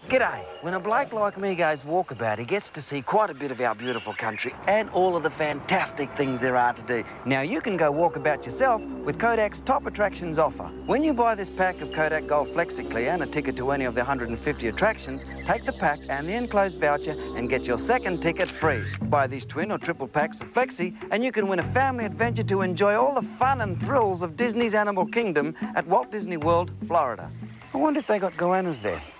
G'day. When a bloke like me goes walkabout, he gets to see quite a bit of our beautiful country and all of the fantastic things there are to do. Now, you can go walkabout yourself with Kodak's Top Attractions offer. When you buy this pack of Kodak Gold FlexiClear and a ticket to any of the 150 attractions, take the pack and the enclosed voucher and get your second ticket free. Buy these twin or triple packs of Flexi and you can win a family adventure to enjoy all the fun and thrills of Disney's Animal Kingdom at Walt Disney World, Florida. I wonder if they got goannas there.